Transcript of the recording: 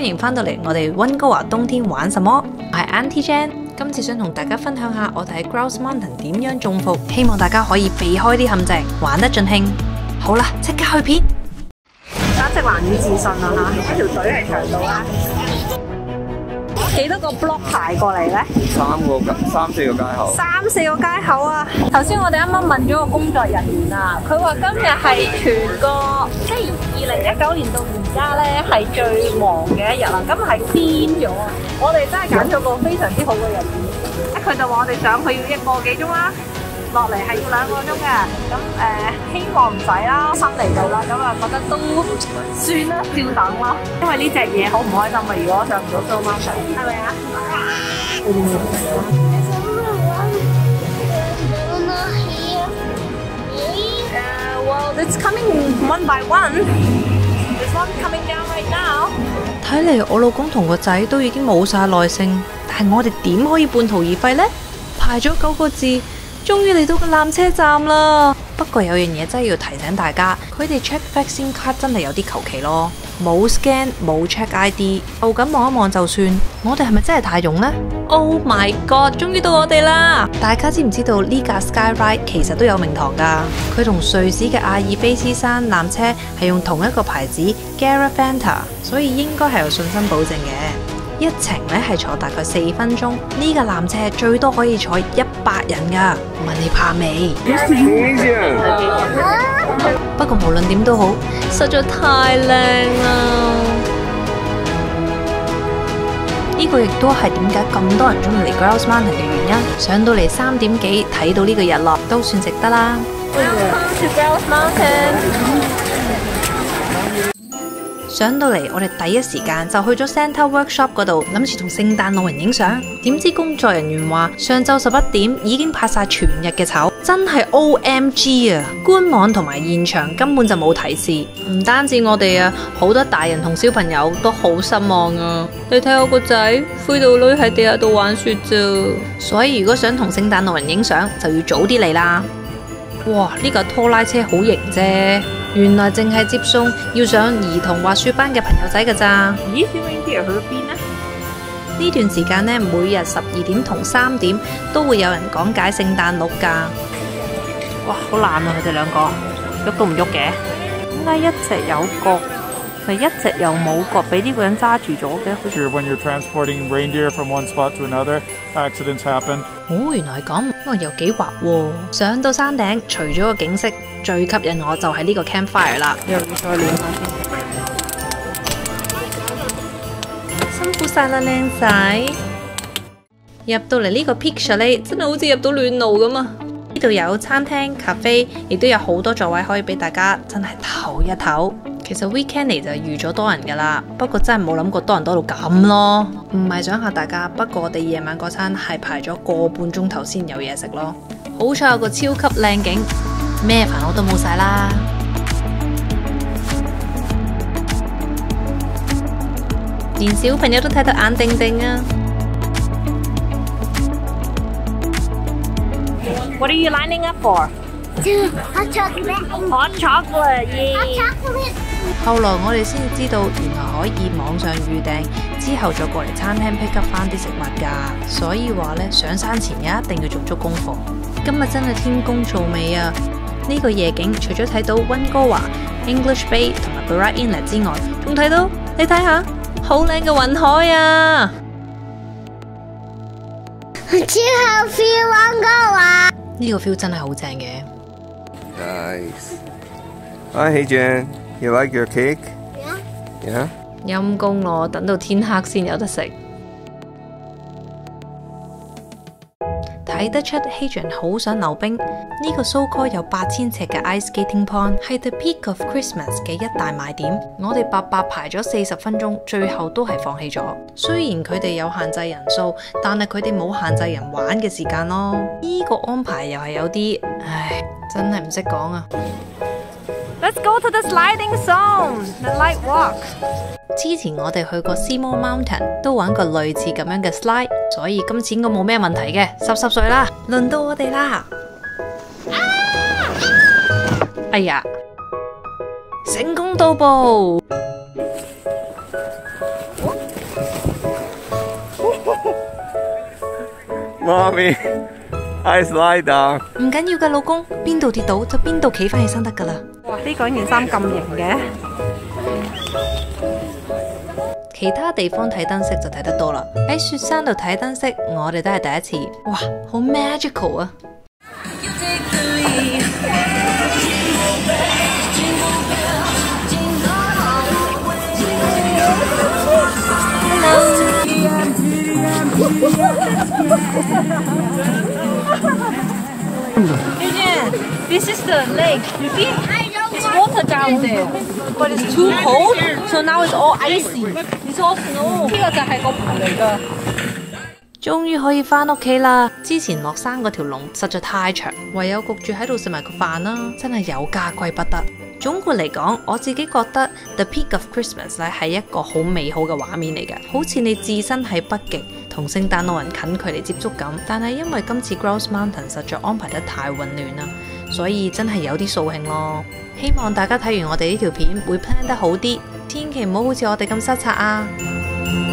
迎翻到嚟我哋溫哥華冬天玩什麼？我係 Auntie Jan， 今次想同大家分享下我哋喺 Grouse Mountain 點樣中伏，希望大家可以避開啲陷阱，玩得盡興。好啦，即刻去片！簡直難以置信啊嚇！條隊係長到啦，幾多個 block 排過嚟呢？ 三四個街口。 3、4個街口啊！頭先我哋啱啱問咗個工作人員啊，佢話今日係全個即係2019年到而家咧係最忙嘅一日啦，咁係癲咗啊！我哋真係揀咗個非常之好嘅日子。佢就話我哋上去要1個幾鐘啦，落嚟係要2個鐘嘅。咁希望唔使啦，新嚟到啦，咁啊覺得都算啦，照等啦。因為呢隻嘢好唔開心啊！如果上唔到 Grouse Mountain，係咪啊？Well, it's coming one by one. There's one coming down right now. 睇嚟我老公同個仔都已經冇晒耐性，但係我哋點可以半途而廢呢？排咗9個字，終於嚟到個纜車站啦。不過有樣嘢真係要提醒大家，佢哋 check vaccine card 真係有啲求其咯，冇 scan 冇 check ID， 就咁望一望就算。我哋係咪真係太勇呢？ Oh my god！ 終於到我哋啦！大家知唔知道呢架 Skyride 其實都有名堂㗎？佢同瑞士嘅阿爾卑斯山纜車係用同一個牌子 Garaventa， 所以應該係有信心保證嘅。一程咧係坐大概4分鐘，呢架纜車最多可以坐100人㗎。問你怕未？不過無論點都好，實在太靚啦！呢個亦都係點解咁多人中意嚟 Grouse Mountain 嘅原因。上到嚟3點幾睇到呢個日落，都算值得啦。Welcome to Grouse Mountain。上到嚟，我哋第一時間就去咗 Santa Workshop 嗰度，諗住同聖誕老人影相。點知工作人員話上晝11點已經拍晒全日嘅籌，真係 OMG 啊！官網同埋現場根本就冇提示。唔單止我哋啊，好多大人同小朋友都好失望啊！你睇我個仔灰到女喺地下度玩雪啫。所以如果想同聖誕老人影相，就要早啲嚟啦。哇！呢架拖拉車好型啫，原來淨係接送要上兒童滑雪班嘅朋友仔㗎咋。咦，小影啲人去咗邊呢？呢段時間呢，每日12點同3點都會有人講解聖誕鹿㗎。哇，好懶啊！佢哋兩個喐都唔喐嘅，點解一隻有角，咪一隻又冇角，俾呢個人揸住咗嘅 ？When you're transporting reindeer from one spot to another, accidents happen. 哦，原來係咁，哇，又幾滑喎！上到山頂，除咗個景色，最吸引我就係呢個 campfire 啦。又要再練下先，辛苦晒啦，靚仔！入到嚟呢個 Peak Chalet 真係好似入到暖爐咁啊！呢度有餐廳、咖啡，亦都有好多座位可以俾大家真係唞一唞。其實 weekend 嚟就預咗多人噶啦，不過真係冇諗過多人多到咁咯。唔係想嚇大家，不過我哋夜晚嗰餐係排咗個半鐘頭先有嘢食咯。好彩有個超級靚景，咩煩惱都冇晒啦。連小朋友都睇到眼定定啊！What are you lining up for? Hot chocolate. Hot chocolate, yeah. Hot chocolate. 後來我哋先知道，原來可以網上預訂，之後再過嚟餐廳 pick up 翻啲食物㗎。所以話呢，上山前一定要做足功課。今日真係天公造美啊！呢個夜景除咗睇到溫哥華、English Bay 同埋 Burra Inlet 之外，仲睇到你睇下，好靚嘅雲海啊！ 超好 feel 溫哥華。 呢個 feel 真係好正嘅。 Nice. Hi, hey Jan. You like your cake? Yeah. Yeah. 陰公咯，等到天黑先有得食。睇得出 Hadrian 好想溜冰。呢個 so-called 有8000尺嘅 ice skating pond 係 The Peak of Christmas 嘅一大賣點。我哋白白排咗40分鐘，最後都係放棄咗。雖然佢哋有限制人數，但係佢哋冇限制人玩嘅時間咯。呢個安排又係有啲，唉，真係唔識講啊！ Let's go to the sliding zone, the light walk. 之前我哋去過 Seymour Mountain， 都玩過類似咁樣嘅 slide， 所以今次應該冇咩問題嘅。濕碎啦，輪到我哋啦！哎呀，成功到步！ Mommy, I slide down. 唔緊要㗎，老公，邊度跌倒就邊度企翻起身得㗎啦。 哇！呢個件衫咁型嘅。 其他地方睇燈飾就睇得多啦，喺雪山度睇燈飾，我哋都係第一次。哇，好 magical 啊！ This is the lake. You see? It's water down there, but it's too cold, so now it's all icy. It's all snow. 呢個就係個湖嚟㗎。 終於可以翻屋企啦！之前落山嗰條龍實在太長，唯有焗住喺度食埋個飯啦，真係有家歸不得。總括嚟講，我自己覺得 The Peak of Christmas 咧係一個好美好嘅畫面嚟嘅，好似你置身喺北極同聖誕老人近距離接觸咁。但係因為今次 Grouse Mountain 實在安排得太混亂啦，所以真係有啲掃興咯。希望大家睇完我哋呢條片會 plan 得好啲，千祈唔好好似我哋咁失策啊！